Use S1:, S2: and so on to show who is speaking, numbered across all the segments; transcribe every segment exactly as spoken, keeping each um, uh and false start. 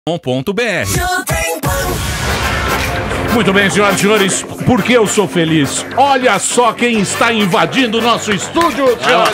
S1: .br. Muito bem, senhoras e senhores, por que eu sou feliz? Olha só quem está invadindo o nosso estúdio.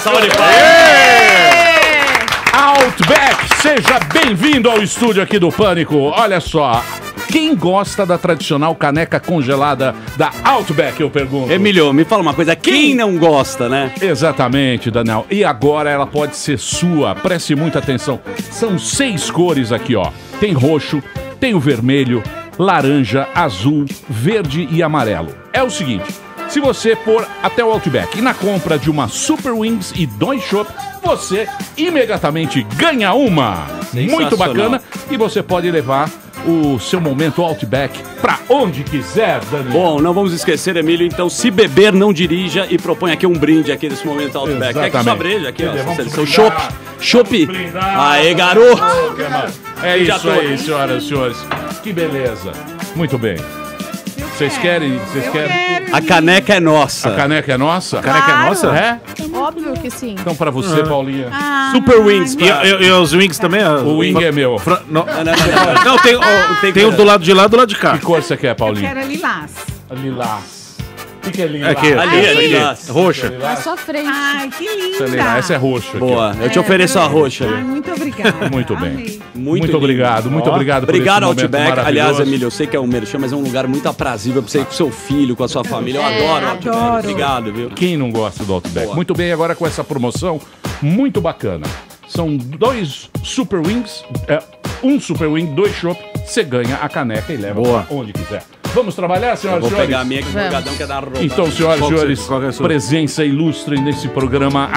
S1: Outback, seja bem-vindo ao estúdio aqui do Pânico. Olha só, quem gosta da tradicional caneca congelada da Outback, eu pergunto?
S2: Emílio, me fala uma coisa, quem, quem não gosta, né?
S1: Exatamente, Daniel. E agora ela pode ser sua, preste muita atenção. São seis cores aqui, ó. Tem roxo, tem o vermelho, laranja, azul, verde e amarelo. É o seguinte, se você for até o Outback e na compra de uma Super Wings e dois chopp, você imediatamente ganha uma. Muito bacana. E você pode levar o seu momento Outback pra onde quiser, Daniel.
S2: Bom, não vamos esquecer, Emílio, então, se beber, não dirija e propõe aqui um brinde aqui nesse momento Outback.
S1: Exatamente.
S2: É que só breja aqui, ó.
S1: Vamos
S2: Seu chopp. Chopp. Aê, garoto.
S1: É isso aí, senhoras e senhores. Que beleza. Muito bem. Vocês querem? Vocês querem?
S2: A caneca é nossa.
S1: A caneca é nossa?
S3: Claro.
S1: A caneca é nossa? É?
S3: Óbvio que sim.
S1: Então pra você, uhum. Paulinha.
S3: Ah,
S2: Super Wings.
S4: E, e, e os Wings também?
S1: O Wing é meu.
S4: Fra... Não,
S2: não, não, não.
S4: não tem, oh, tem, tem o do lado de lá e do lado de cá.
S1: Que cor você quer, Paulinha?
S3: Eu quero lilás.
S1: Lilás. O que é lilás?
S4: Aqui,
S2: ali,
S4: aqui,
S2: ali.
S4: Aqui. Roxa.
S3: Na sua frente. Ai, que linda.
S1: Essa, essa é roxa.
S2: Boa,
S1: aqui,
S2: eu te ofereço
S3: é,
S2: a roxa.
S3: Ai, muito obrigada.
S1: Muito bem.
S3: Amei.
S2: Muito,
S1: muito obrigado, muito
S2: Ó,
S1: obrigado por
S2: Obrigado,
S1: esse momento
S2: Outback. Aliás,
S1: maravilhoso.
S2: Emílio, eu sei que é um merchan, mas é um lugar muito aprazível pra você ir com seu filho, com a sua família. Eu
S3: É,
S2: adoro o Outback.
S3: adoro.
S2: Obrigado, viu?
S1: Quem não gosta do Outback?
S2: Boa.
S1: Muito bem, agora com essa promoção muito bacana. São dois Super Wings, é, um Super Wing, dois chopp, você ganha a caneca e leva
S4: Boa.
S1: pra onde quiser. Vamos trabalhar, senhoras e
S2: Vou
S1: senhores?
S2: pegar a minha que o
S3: Vamos.
S2: Morgadão quer dar roupa.
S1: Então, senhoras e
S4: Qual que
S1: senhores,
S4: você- qual que é a sua?
S1: presença ilustre nesse programa